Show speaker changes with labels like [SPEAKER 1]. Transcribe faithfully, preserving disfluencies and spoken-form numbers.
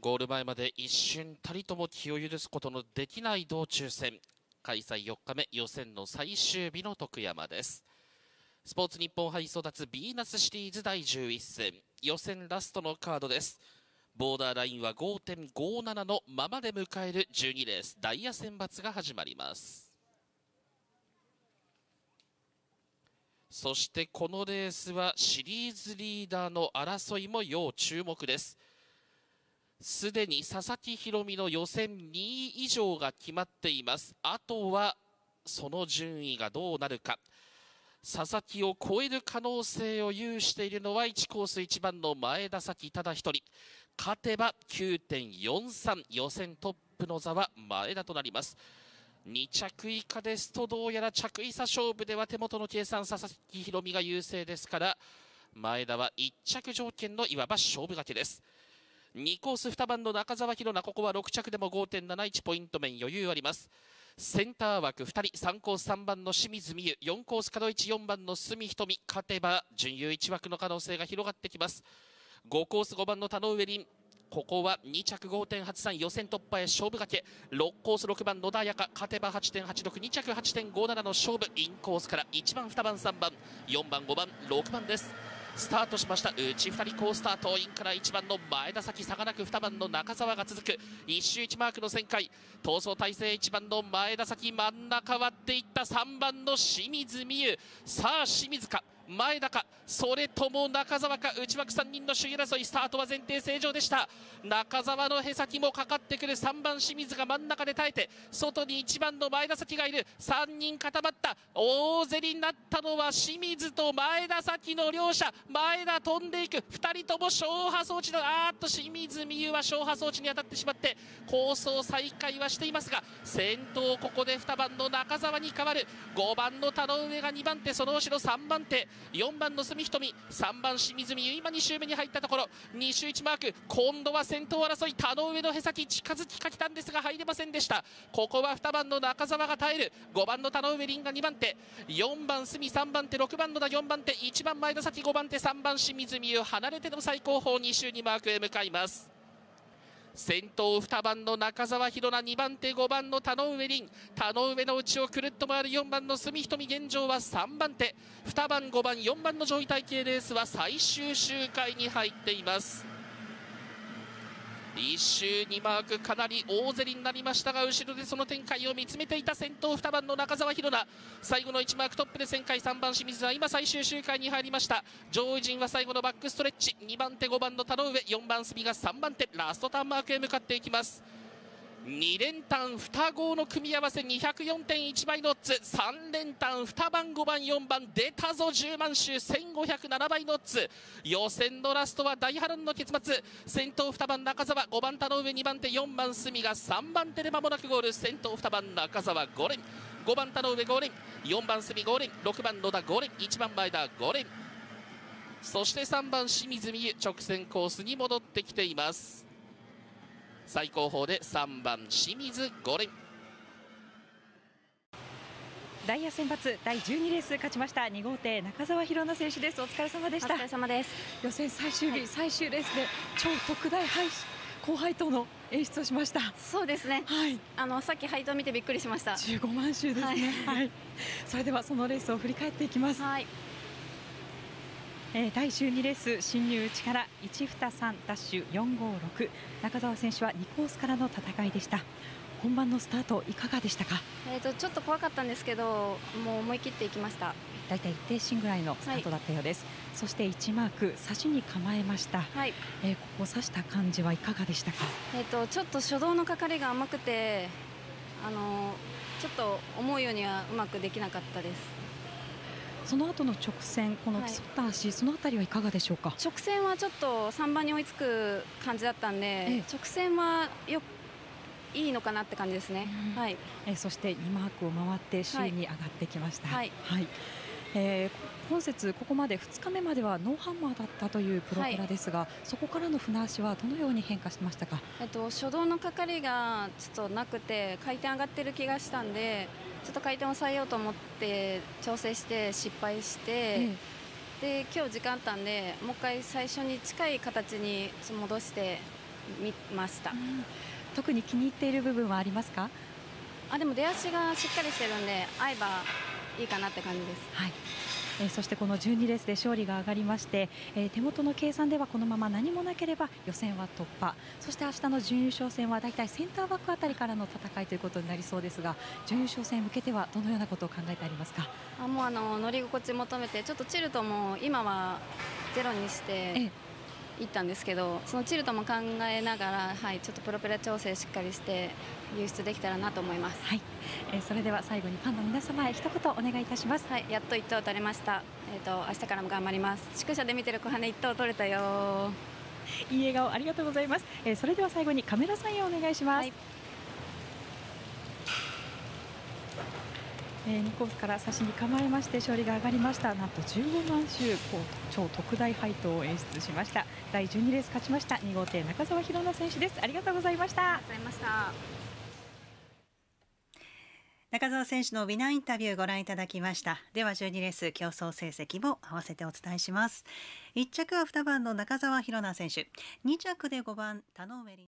[SPEAKER 1] ゴール前まで一瞬たりとも気を許すことのできない道中戦。開催よっかめ予選の最終日の徳山です。スポーツ日本杯争奪ビーナスシリーズだいじゅういっ戦予選ラストのカードです。ボーダーラインは ごてんごなな のままで迎えるじゅうにレースダイヤ選抜が始まります。そしてこのレースはシリーズリーダーの争いも要注目です。すでに佐々木宏美の予選にい以上が決まっています。あとはその順位がどうなるか。佐々木を超える可能性を有しているのはいちコースいちばんの前田咲ただ一人。勝てば きゅうてんよんさん、予選トップの座は前田となります。に着以下ですとどうやら着以差勝負では手元の計算佐々木宏美が優勢ですから、前田はいち着条件のいわば勝負がけです。にコースにばんの中澤宏奈、ここはろく着でも ごてんなないち ポイント面余裕あります。センター枠ふたり、さんコースさんばんの清水美優、よんコース角いち、よんばんの角瞳、勝てば準優いち枠の可能性が広がってきます。ごコースごばんの田上凛、ここはに着 ごてんはちさん 予選突破へ勝負がけ。ろくコースろくばん野田彩香、勝てば はちてんはちろく、に着 はちてんごなな の勝負。インコースからいちばんにばんさんばんよんばんごばんろくばんです。スタートしました。内ふたり好スタート。インからいちばんの前田咲、差がなくにばんの中澤が続く。いち周いちマークの旋回、逃走体制いちばんの前田咲、真ん中割っていったさんばんの清水美優。さあ清水か前田か、それとも中澤か。内枠さんにんの首位争い、スタートは前提正常でした。中澤のへさきもかかってくる。さんばん清水が真ん中で耐えて、外にいちばんの前田咲がいる。さんにん固まった。大競りになったのは清水と前田咲の両者。前田飛んでいく。ふたりとも消波装置のあーっと清水美優は消波装置に当たってしまって構想再開はしていますが、先頭ここでにばんの中澤に変わる。ごばんの田上がにばん手、その後ろさんばん手、よんばんの角瞳、さんばん清水美優、今に周目に入ったところ、に周いちマーク、今度は先頭争い、田上のへさき近づきかけたんですが入れませんでした。ここはにばんの中澤が耐える。ごばんの田上凛がにばん手、よんばん角さんばん手、ろくばんの田よんばん手、いちばん前田咲ごばん手、さんばん清水美優、離れての最高峰に周にマークへ向かいます。先頭にばんの中澤宏奈、にばん手ごばんの田上凛、田上の内をくるっと回るよんばんの角瞳、現状はさんばん手、にばんごばんよんばんの上位体系レースは最終周回に入っています。いち周にマーク、かなり大競りになりましたが、後ろでその展開を見つめていた先頭にばんの中澤宏奈、最後のいちマークトップで旋回、さんばん清水は今最終周回に入りました。上位陣は最後のバックストレッチ、にばん手ごばんの田上、よんばん角がさんばん手、ラストターンマークへ向かっていきます。に連単に号の組み合わせ にひゃくよんてんいち 倍のオッズ、さん連単にばんごばんよんばん出たぞじゅうまん周、せんごひゃくななばいのオッズ。予選のラストは大波乱の結末。先頭にばん中澤、ごばん田上、にばん手よんばん角がさんばん手で間もなくゴール。先頭にばん中澤ご連、ごばん田上ご連、よんばん角ご連、ろくばん野田ご連、いちばん前田ご連、そしてさんばん清水美優、直線コースに戻ってきています。最高峰でさんばん清水ご連。
[SPEAKER 2] ダイヤ選抜だいじゅうにレース勝ちましたに号艇中澤宏奈選手です。お疲れ様でした。
[SPEAKER 3] お疲れ様です。
[SPEAKER 2] 予選最終日、
[SPEAKER 3] はい、
[SPEAKER 2] 最終レースで超特大配高配当の演出をしました。
[SPEAKER 3] そうですね、
[SPEAKER 2] はい、
[SPEAKER 3] あのさっき配当見てびっくりしました。
[SPEAKER 2] じゅうごまん周ですね、はいはい、それではそのレースを振り返っていきます。
[SPEAKER 3] はい、
[SPEAKER 2] えー、だいじゅうにレース進入内からいちにさんダッシュよんごろく、中澤選手はにコースからの戦いでした。本番のスタートいかがでしたか？
[SPEAKER 3] えーとちょっと怖かったんですけど、もう思い切っていきました。
[SPEAKER 2] だいたい一定心ぐらいのスタートだったようです、はい、そしていちマーク差しに構えました、
[SPEAKER 3] はい、
[SPEAKER 2] えー、ここ差した感じはいかがでしたか？
[SPEAKER 3] えーとちょっと初動のかかりが甘くて、あのー、ちょっと思うようにはうまくできなかったです。
[SPEAKER 2] その後の直線、この競った足、はい、そのあたりはいかがでしょうか？
[SPEAKER 3] 直線はちょっとさんばんに追いつく感じだったんで、ええ、直線はよいいのかなって感じですね、
[SPEAKER 2] うん、はい、えそしてにマークを回って首位に上がってきました。はい、はい、えー、今節ここまでふつかめまではノーハンマーだったというプロペラですが、はい、そこからの船足はどのように変化しましたか？
[SPEAKER 3] えっと、初動のかかりがちょっとなくて回転上がってる気がしたんで、ちょっと回転を抑えようと思って調整して失敗して、ええ、で今日時間あったんでもう一回最初に近い形に戻して見ました。うん、
[SPEAKER 2] 特に気に入っている部分はありますか？
[SPEAKER 3] あでも出足がしっかりしてるんで合えばいいかなって感じです。
[SPEAKER 2] はい、えー、そしてこのじゅうにレースで勝利が上がりまして、えー、手元の計算ではこのまま何もなければ予選は突破、そして明日の準優勝戦はだいたいセンターバックあたりからの戦いということになりそうですが、準優勝戦へ向けてはどのようなことを考えてありますか？
[SPEAKER 3] あもうあの乗り心地求めてちょっとチルトも今はゼロにしていったんですけど、そのチルトも考えながら、はい、ちょっとプロペラ調整しっかりして輸出できたらなと思います。
[SPEAKER 2] はい、えー、それでは最後にファンの皆様へ一言お願いいたします。
[SPEAKER 3] はい、やっといっ等取れました。えっと明日からも頑張ります。宿舎で見てる小羽いっ等取れたよ。
[SPEAKER 2] いい笑顔ありがとうございます。えー、それでは最後にカメラサインをお願いします。はい、えー、にコースから差しに構えまして勝利が上がりました。なんとじゅうごまん周超特大配当を演出しました。だいじゅうにレース勝ちましたに号艇中澤宏奈選手です。ありがとうございました。
[SPEAKER 3] ありがとうございました。
[SPEAKER 4] 中澤選手のウィナーインタビューご覧いただきました。ではじゅうにレース競争成績も合わせてお伝えします。いっ着はにばんの中澤宏奈選手、に着でごばん田上